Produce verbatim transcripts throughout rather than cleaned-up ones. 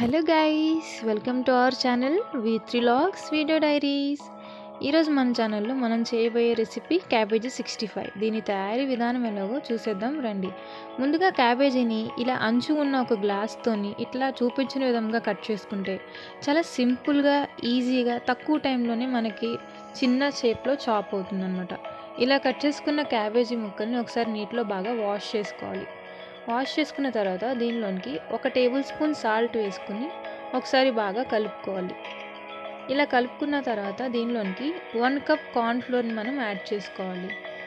Hello guys, welcome to our channel V three logs video diaries. ఈరోజు మన ఛానల్లో మనం చేయబోయే రెసిపీ క్యాబేజీ సిక్స్టీ ఫైవ్. దీని తయారీ విధానం ఎలాగో చూసేద్దాం రండి. ముందుగా క్యాబేజీని ఇలా అంచు ఉన్న ఒక గ్లాస్తోని ఇట్లా చూపించిన విధంగా కట్ చేసుకుంటే చాలా సింపుల్గా, ఈజీగా, తక్కువ టైంలోనే మనకి చిన్న షేప్లో చాప్ అవుతుందన్నమాట. ఇలా కట్ చేసుకున్న క్యాబేజీ ముక్కల్ని ఒకసారి నీటిలో బాగా వాష్ చేసుకోవాలి. వాష్ చేసుకున్న తర్వాత దీనిలోనికి ఒక టేబుల్ స్పూన్ సాల్ట్ వేసుకుని ఒకసారి బాగా కలుపుకోవాలి. ఇలా కలుపుకున్న తర్వాత దీనిలోనికి వన్ కప్ కార్న్ఫ్లోర్ని మనం యాడ్ చేసుకోవాలి.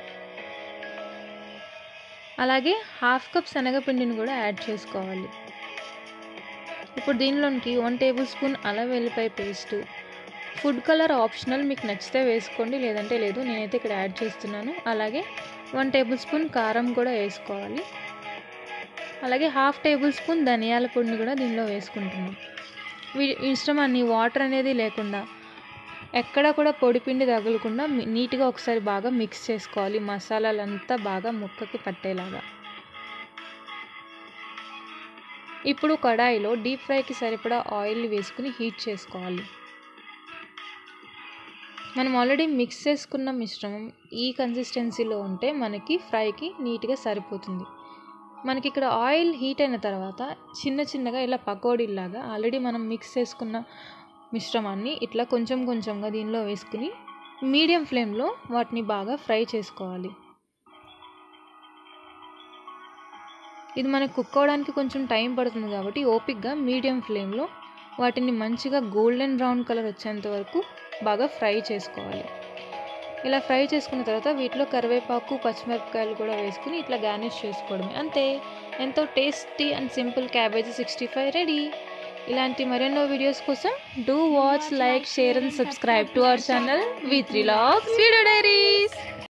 అలాగే హాఫ్ కప్ శనగపిండిని కూడా యాడ్ చేసుకోవాలి. ఇప్పుడు దీనిలోనికి వన్ టేబుల్ స్పూన్ అల్లం వెల్లిపాయ పేస్ట్, ఫుడ్ కలర్ ఆప్షనల్, మీకు నచ్చితే వేసుకోండి, లేదంటే లేదు, నేనైతే ఇక్కడ యాడ్ చేస్తున్నాను. అలాగే వన్ టేబుల్ స్పూన్ కారం కూడా వేసుకోవాలి. అలాగే హాఫ్ టేబుల్ స్పూన్ ధనియాల పొడిని కూడా దీనిలో వేసుకుంటున్నాం. వీ మిశ్రమాన్ని వాటర్ అనేది లేకుండా, ఎక్కడ కూడా పొడి పిండి తగలకుండా నీట్గా ఒకసారి బాగా మిక్స్ చేసుకోవాలి, మసాలాలంతా బాగా ముక్కకి పట్టేలాగా. ఇప్పుడు కడాయిలో డీప్ ఫ్రైకి సరిపడా ఆయిల్ వేసుకుని హీట్ చేసుకోవాలి. మనం ఆల్రెడీ మిక్స్ చేసుకున్న మిశ్రమం ఈ కన్సిస్టెన్సీలో ఉంటే మనకి ఫ్రైకి నీట్గా సరిపోతుంది. మనకి ఇక్కడ ఆయిల్ హీట్ అయిన తర్వాత చిన్న చిన్నగా ఇలా పకోడీలాగా ఆల్రెడీ మనం మిక్స్ చేసుకున్న మిశ్రమాన్ని ఇట్లా కొంచెం కొంచెంగా దీనిలో వేసుకుని మీడియం ఫ్లేమ్లో వాటిని బాగా ఫ్రై చేసుకోవాలి. ఇది మనకు కుక్ అవ్వడానికి కొంచెం టైం పడుతుంది కాబట్టి ఓపిక్గా మీడియం ఫ్లేమ్లో వాటిని మంచిగా గోల్డెన్ బ్రౌన్ కలర్ వచ్చేంత వరకు బాగా ఫ్రై చేసుకోవాలి. ఇలా ఫ్రై చేసుకున్న తర్వాత వీటిలో కరివేపాకు, పచ్చిమిరపకాయలు కూడా వేసుకుని ఇట్లా గార్నిష్ చేసుకోవడమే. అంతే, ఎంతో tasty and simple cabbage sixty five ready. ఇలాంటి మరెన్నో వీడియోస్ కోసం do watch, like, share and subscribe to our channel V three logs video diaries.